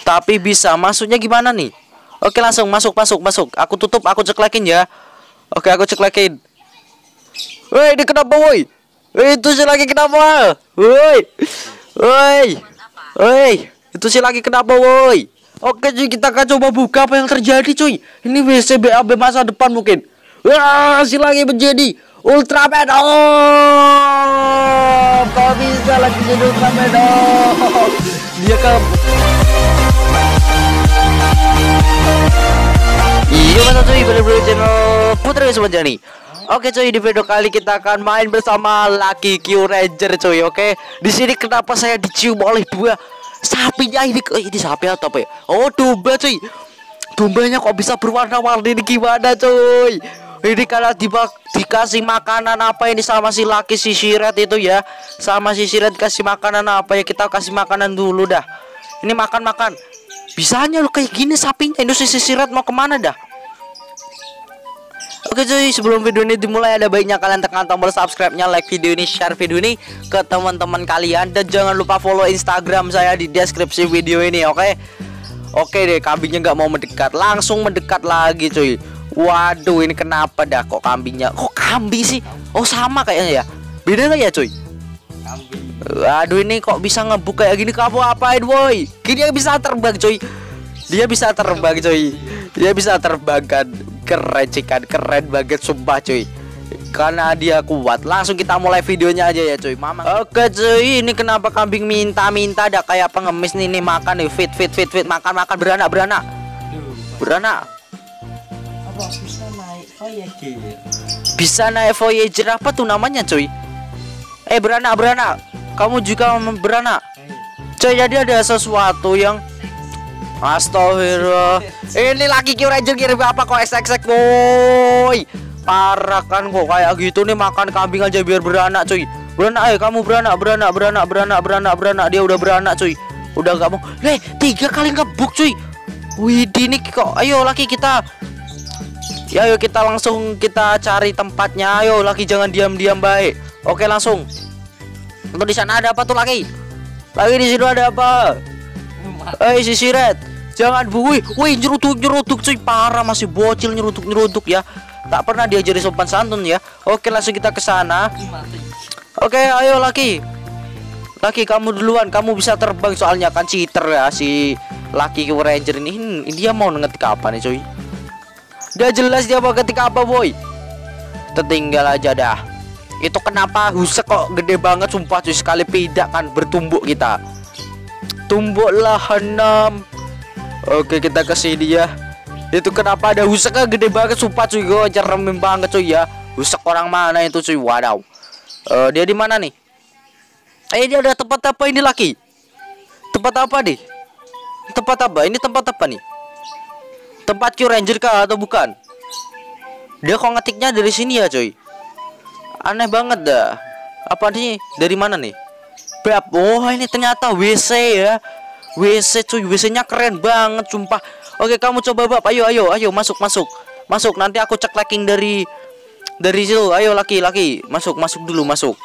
Tapi bisa, maksudnya gimana nih? Oke, langsung masuk. Aku tutup, aku ceklekin ya. Oke, aku ceklekin. Woi, ini kenapa woi? Itu si lagi kenapa? Woi, itu si lagi kenapa woi? Oke cuy, kita akan coba buka apa yang terjadi cuy. Ini WC BAB masa depan mungkin. Wah, si lagi menjadi Ultraman. Oh, kok bisa lagi jadi Ultraman? Oh, dia ke. Iya masa cuy, bener-bener channel Putri Semanjani. Oke cuy, di video kali kita akan main bersama Lucky Q Ranger cuy. Oke, di sini kenapa saya dicium oleh dua sapinya ini? Ini sapi atau apa ya? Oh, domba cuy. Dombanya kok bisa berwarna-warni ini gimana cuy? Ini karena dikasih makanan apa ini sama si Lucky si Siret itu ya. Sama si Siret kasih makanan apa ya? Kita kasih makanan dulu dah. Ini makan. Bisanya lu kayak gini sapinya. Ini si Siret mau kemana dah? Oke cuy, sebelum video ini dimulai ada baiknya kalian tekan tombol subscribe-nya, like video ini, share video ini ke teman-teman kalian, dan jangan lupa follow Instagram saya di deskripsi video ini. Oke deh, kambingnya nggak mau mendekat, langsung mendekat lagi cuy. Waduh, ini kenapa dah kok kambingnya? Kok kambing sih? Oh sama kayaknya ya. Beda nggak ya cuy? Waduh, ini kok bisa ngebuk kayak gini? Kamu apain woi? Dia bisa terbang cuy. Dia bisa terbang kan. Keren banget sumpah cuy. Karena dia kuat. Langsung kita mulai videonya aja ya cuy. Oke cuy, ini kenapa kambing minta dah kayak pengemis nih makan nih. Fit makan beranak. Beranak. Apa bisa naik Voyager? Bisa naik Voyager apa tuh namanya cuy? Beranak. Kamu juga beranak. Cuy, jadi ada sesuatu yang astagfirullah. Ini lagi Q Ranger kirim apa kok eksek boy. Parah kan kok kayak gitu nih, makan kambing aja biar beranak cuy. Beranak kamu beranak. Dia udah beranak cuy. Udah gak mau. 3 kali ngebuk cuy. Wih, ini kok. Ayo laki kita. Ya ayo kita langsung kita cari tempatnya. Ayo laki, jangan diam baik. Oke langsung. Untuk di sana ada apa tuh laki? Lagi di sini ada apa? Si Siret. Jangan wih nyeruduk cuy, parah, masih bocil nyeruduk ya. Tak pernah diajari sopan santun ya. Oke, langsung kita ke sana. Oke, ayo Laki, kamu duluan, kamu bisa terbang soalnya kan cheater ya si Lucky Q Ranger ini. Dia mau ngetik apa nih cuy? Dia jelas dia mau ngetik apa boy. Tertinggal aja dah. Itu kenapa husek kok gede banget sumpah cuy, sekali pidak kan bertumbuk kita. Tumbuklah 6. Oke, kita ke sini ya. Itu kenapa ada huseknya gede banget sumpah cuy, gue ceremin banget cuy ya. Husek orang mana itu cuy? Wadaw. Dia di mana nih? Dia ada tempat apa ini Laki? Tempat apa nih? Tempat apa? Ini tempat apa nih? Tempat Q Ranger kah atau bukan? Dia kok ngetiknya dari sini ya cuy? Aneh banget dah. Apa nih? Dari mana nih? Oh, ini ternyata WC ya. WC cuy, WC-nya keren banget sumpah. Oke, kamu coba bab. Ayo masuk. Nanti aku ceklekin dari situ. Ayo laki, masuk dulu.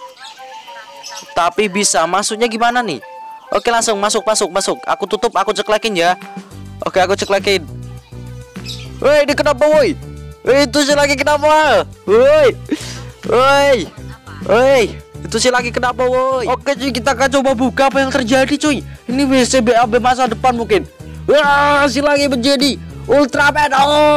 Tapi bisa, maksudnya gimana nih? Oke, langsung masuk. Aku tutup, aku ceklekin ya. Oke, aku ceklekin. Woi, ini kenapa woi? Itu si lagi kenapa? Woi. Itu si lagi kenapa woi? Oke cuy, kita akan coba buka apa yang terjadi cuy. Ini WC BAB masa depan mungkin. Wah, si lagi menjadi Ultraman.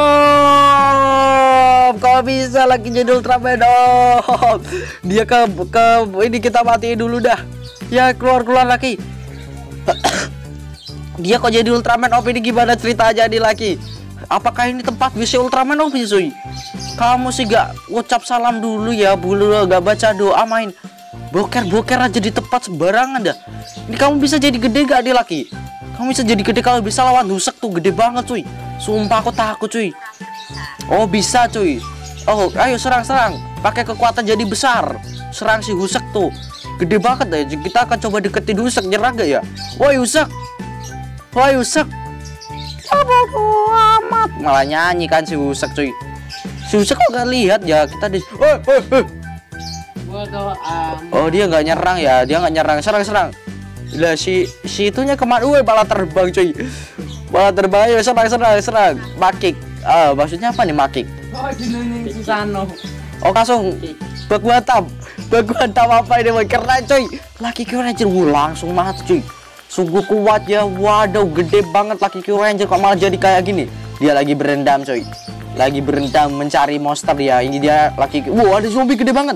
Oh, kok bisa lagi jadi Ultraman? Oh, dia ke ini, kita matiin dulu dah. Ya, keluar lagi. Dia kok jadi Ultraman? Ini gimana cerita aja nih laki? Apakah ini tempat WC Ultraman cuy? Kamu sih gak ucap salam dulu ya, gak baca doa, main boker aja di tempat sembarangan dah. Ini kamu bisa jadi gede gak nih Laki? Kamu bisa jadi gede kalau bisa lawan husek tuh, gede banget cuy. Sumpah aku takut cuy. Oh bisa cuy. Oh ayo serang. Pakai kekuatan jadi besar. Serang si husek tuh. Gede banget deh. Kita akan coba deketin husek, nyerang gak ya? Woi husek. Ya bodo amat. Malah nyanyi kan si husek cuy. Si husek kok gak lihat ya kita di. Bodo amat. Oh dia nggak nyerang ya, serang. Lah si itunya kemana? Malah terbang cuy. Malah terbang. Ayo serang. Makik. Maksudnya apa nih makik? Oh, jenenge Susano. Oh langsung bak hantam apa ini boy, keren cuy. Lucky Q Ranger langsung mati cuy. Sungguh kuat ya. Waduh, gede banget Lucky Q Ranger kok malah jadi kayak gini. Dia lagi berendam coy. Lagi berendam mencari monster ya. Ini dia Lucky Q. Wow, ada zombie gede banget.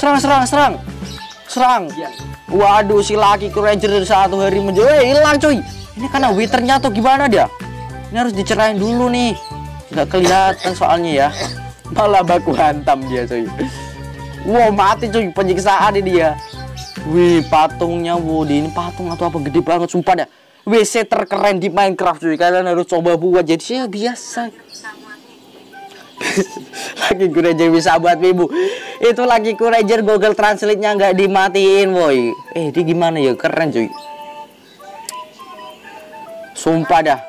Serang. Waduh, si Lucky Q Ranger dari 1 hari menjauh hilang coy. Ini karena withernya atau gimana dia? Ini harus dicerain dulu nih. Nggak kelihatan soalnya ya. Malah baku hantam dia coy. Wow, mati coy, penyiksaan ini ya. Wih, patungnya, ini patung atau apa gede banget sumpah dah. WC terkeren di Minecraft cuy. Kalian harus coba buat, jadi sih biasa. Lucky Q Ranger bisa buat ibu. Itu Lucky Q Ranger Google Translate-nya nggak dimatiin boy. Dia gimana ya, keren cuy. Sumpah dah.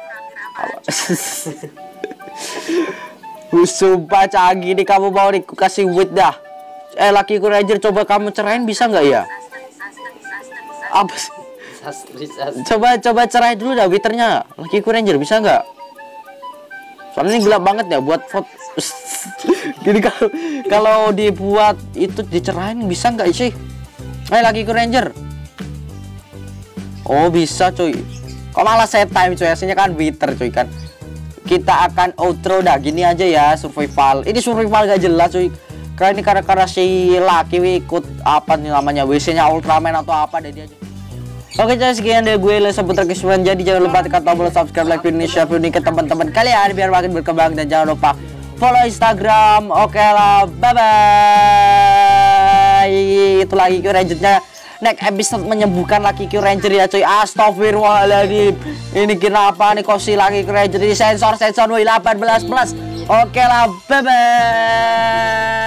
Sumpah canggih nih, kamu mau kasih wit dah. Lucky Q Ranger coba kamu cerain bisa nggak ya? Apa sih? Coba cerai dulu dah withernya. Lucky Q Ranger bisa nggak? Soalnya ini gelap banget ya buat foto. Jadi kalau dibuat itu dicerain bisa nggak sih? Lucky Q Ranger. Oh bisa cuy. Kok malah set time cuy? Aslinya kan wither cuy kan. Kita akan outro dah gini aja ya, survival. Ini survival gak jelas cuy. Karena ini karena si Lucky ikut apa nih namanya WC-nya Ultraman atau apa deh dia aja. Oke guys, sekian dari gue Lesa Putra Kesuwan. Jadi jangan lupa tekan tombol subscribe, like, video ini, share video ini ke teman-teman kalian biar makin berkembang, dan jangan lupa follow Instagram. Oke lah, bye bye. Itu Lucky Q Ranger-nya. Next episode menyembuhkan Lucky Q Ranger ya cuy. Astagfirullahaladzim. Ini kenapa nih kok si Lucky Q Ranger ini sensor woi 18+. Oke lah, bye bye.